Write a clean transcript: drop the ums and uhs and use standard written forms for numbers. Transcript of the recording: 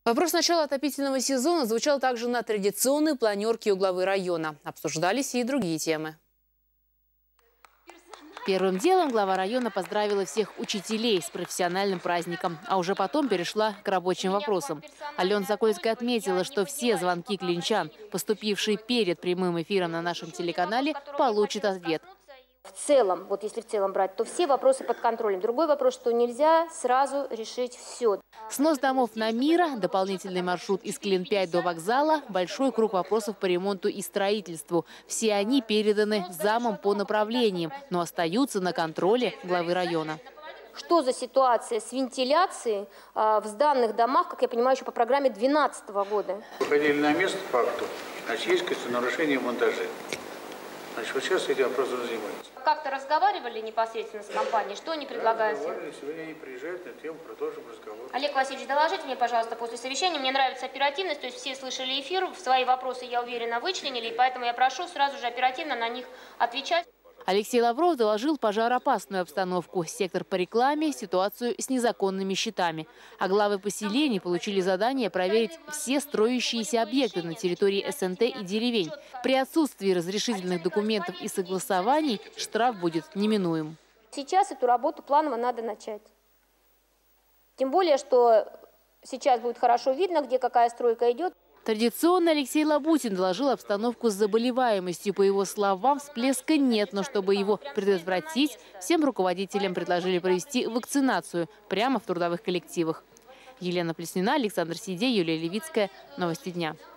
Вопрос начала отопительного сезона звучал также на традиционной планерке у главы района. Обсуждались и другие темы. Первым делом глава района поздравила всех учителей с профессиональным праздником, а уже потом перешла к рабочим вопросам. Алена Сокольская отметила, что все звонки клинчан, поступившие перед прямым эфиром на нашем телеканале, получат ответ. В целом, вот если в целом брать, то все вопросы под контролем. Другой вопрос, что нельзя сразу решить все. Снос домов на Мира, дополнительный маршрут из Клин-5 до вокзала, большой круг вопросов по ремонту и строительству. Все они переданы замам по направлениям, но остаются на контроле главы района. Что за ситуация с вентиляцией в сданных домах, как я понимаю, еще по программе 2012 года? Выходили на место по акту, значит, есть какие-то нарушения в монтаже. Значит, вот сейчас этим вопросом занимаются. Как-то разговаривали непосредственно с компанией? Что они предлагают? Сегодня они приезжают на эту тему, продолжим разговор. Олег Васильевич, доложите мне, пожалуйста, после совещания. Мне нравится оперативность, то есть все слышали эфир, свои вопросы, я уверена, вычленили, и поэтому я прошу сразу же оперативно на них отвечать. Алексей Лавров доложил пожароопасную обстановку, сектор по рекламе, ситуацию с незаконными счетами. А главы поселений получили задание проверить все строящиеся объекты на территории СНТ и деревень. При отсутствии разрешительных документов и согласований штраф будет неминуем. Сейчас эту работу планово надо начать. Тем более, что сейчас будет хорошо видно, где какая стройка идет. Традиционно Алексей Лабутин доложил обстановку с заболеваемостью. По его словам, всплеска нет, но чтобы его предотвратить, всем руководителям предложили провести вакцинацию прямо в трудовых коллективах. Елена Плеснина, Александр Сидей, Юлия Левицкая. Новости дня.